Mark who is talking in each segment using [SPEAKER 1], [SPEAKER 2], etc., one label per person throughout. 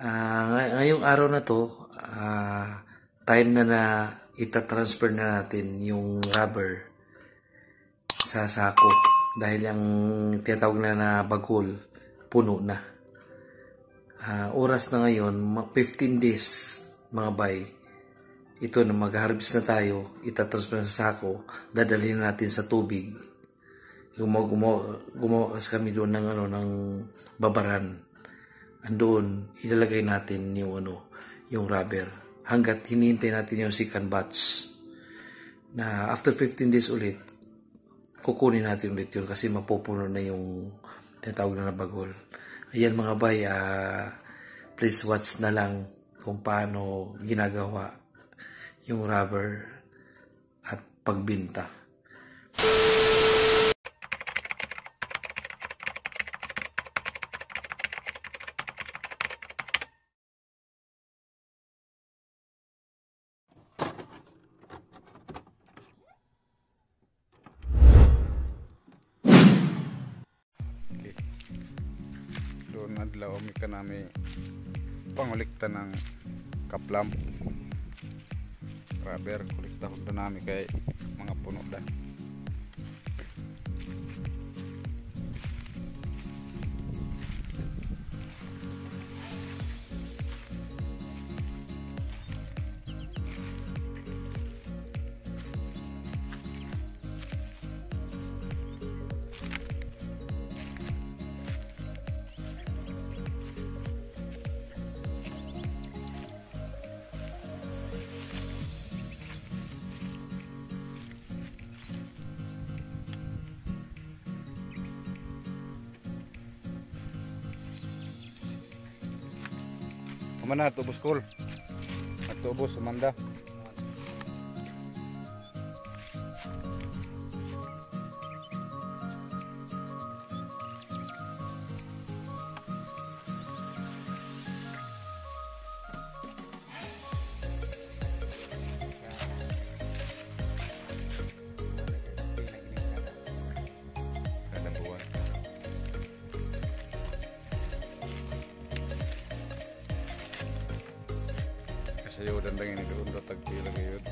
[SPEAKER 1] Ngayong araw na to, time na itatransfer na natin yung rubber sa sako dahil ang tinatawag na bagol puno na. Oras na ngayon, 15 days mga bay. Ito na mag-harvest na tayo, itatransfer na sa sako, dadalhin natin sa tubig. Gumawa kasi kami doon ng babaran. Andoon, ilalagay natin yung rubber. Hanggat hinihintay natin yung second batch. Na after 15 days ulit, kukunin natin ulit yun kasi mapupuno na yung tinatawag na bagol. Ayan mga bay, please watch na lang kung paano ginagawa yung rubber at pagbinta.
[SPEAKER 2] Doon adlaw mi kanami pangulikta ng kaplam rubber, kulikta ko na namin kay mga puno da. Mana tubos kol? Tubos Amanda. Sayo dan dengan ini kerunda tagpi lagi yun.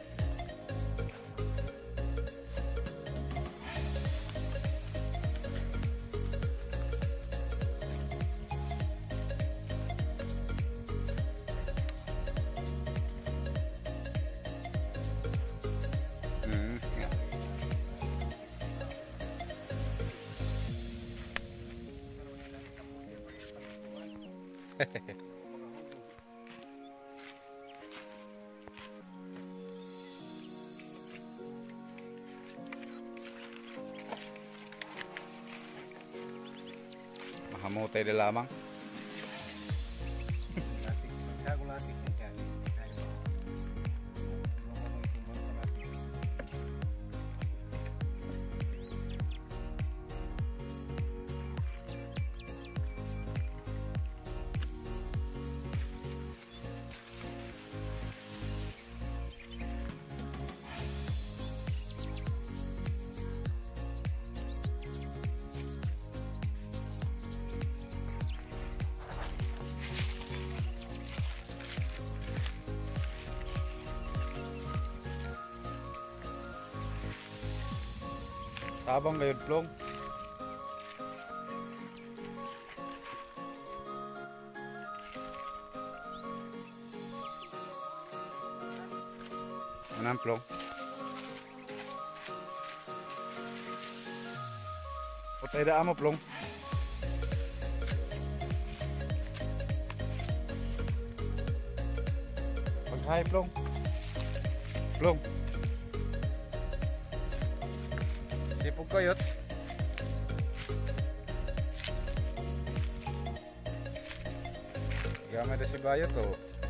[SPEAKER 2] Hehehe. Mahamutay na lamang. Tabang gayud plong. Manang plong. Patay da amo plong. Paghay plong. Plong. Sipog kayot. Gamay na si bayot o.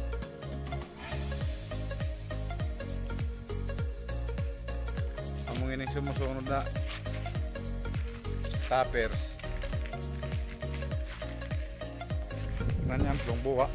[SPEAKER 2] Among ining sumusunod na toppers. Nanyang plong buka.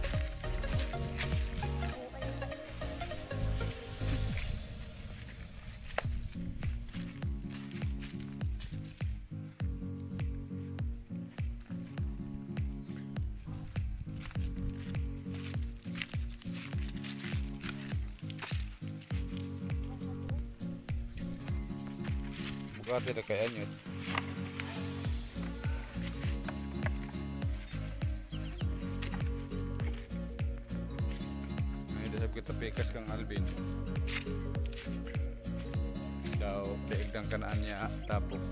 [SPEAKER 2] Pagkati na kaya nyo. May dasab kita pikas kang Alvin. Daw, daigdang kanaan niya tapok.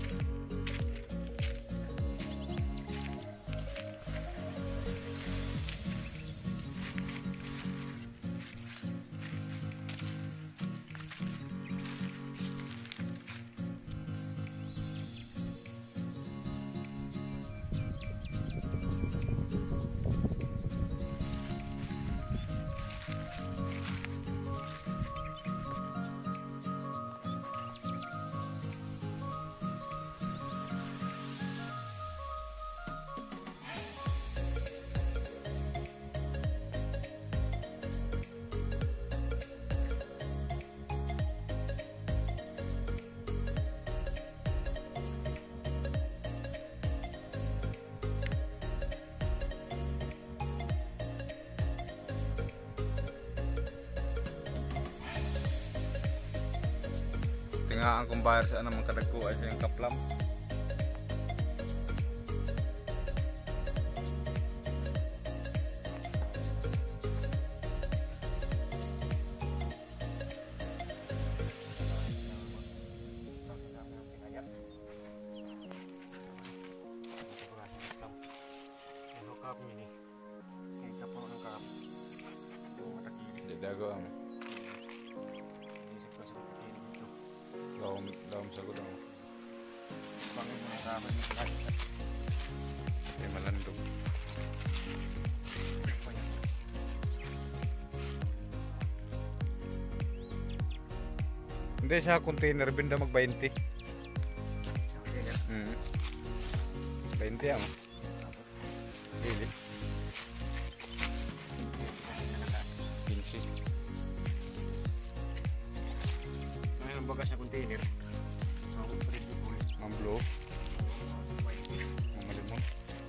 [SPEAKER 2] Tingaan kong bayar sa anong kadagko ay sa yung kaplam. Dago ang dalam sa gudang pangin mo na kami ay malandog hindi sa container binda mag 20 20 ang hindi 15
[SPEAKER 3] ang bagas sa container.
[SPEAKER 2] Ang blue. Ang malimon.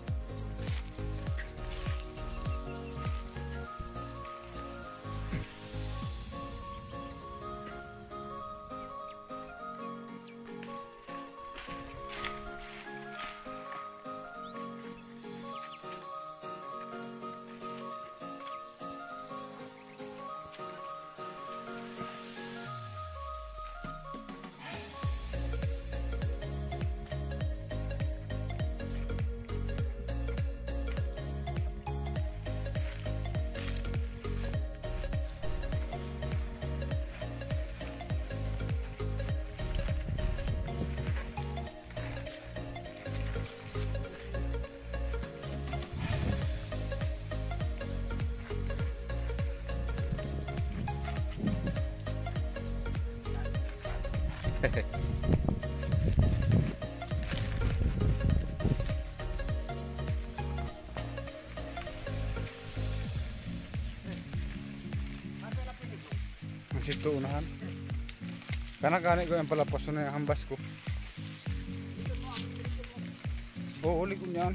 [SPEAKER 2] Masih ito unahan. Kana-kana ko yung palapos na yung hambas ko. Oo, uli ko niyan.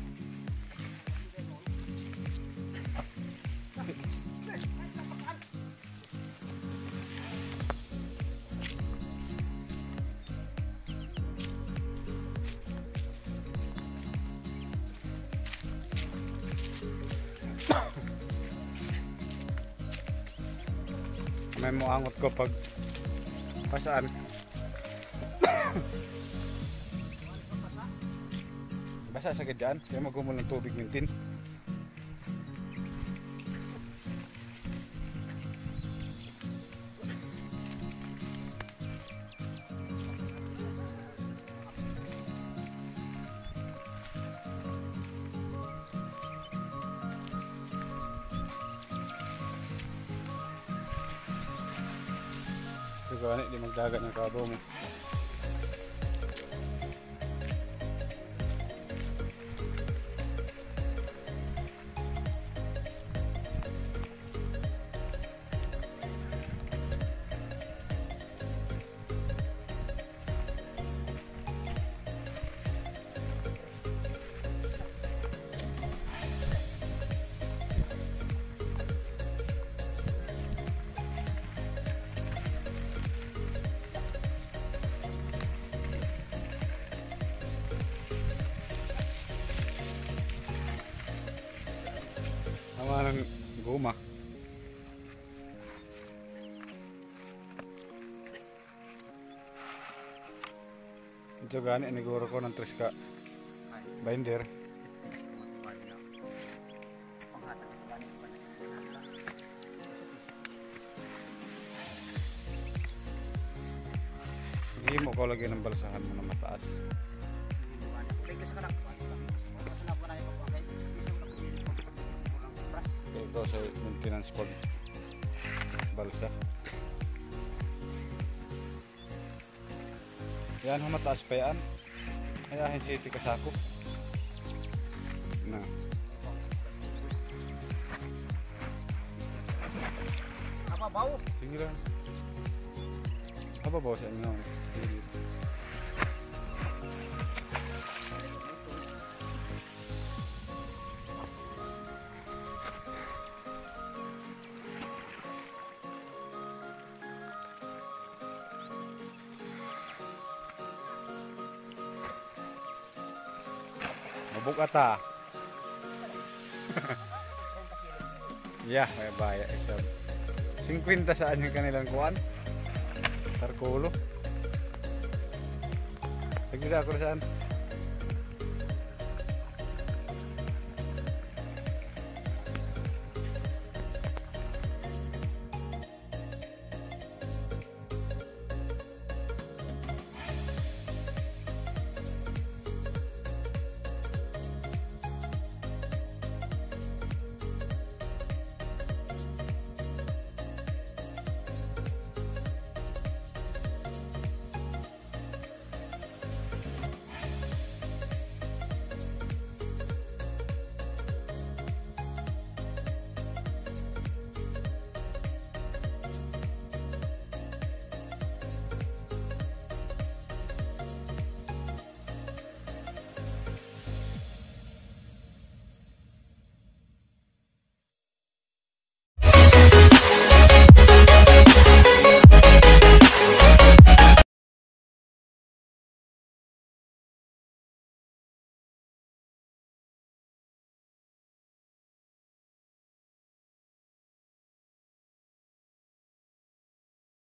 [SPEAKER 2] May muangot ko pag pasaan. Basa sa gadyan, kaya magumul ng tubig mintin. Gani di magdagat ng kabo mo. Sama ng guma. Ito gani iniguro ko ng triska binder. Hindi mo ko lagyan ng balsahan mo na mataas. Ito sa maintenance pag balsa. Yan ho mataas pa yan. Ayahin city kasako. Na.
[SPEAKER 3] Napabaw.
[SPEAKER 2] Sige lang. Apa bawa sa inyo? Sige. Mabuk ata. Ya, may baya. 50 saan yung kanilang kuwan? Tarkulo. Sige ako saan?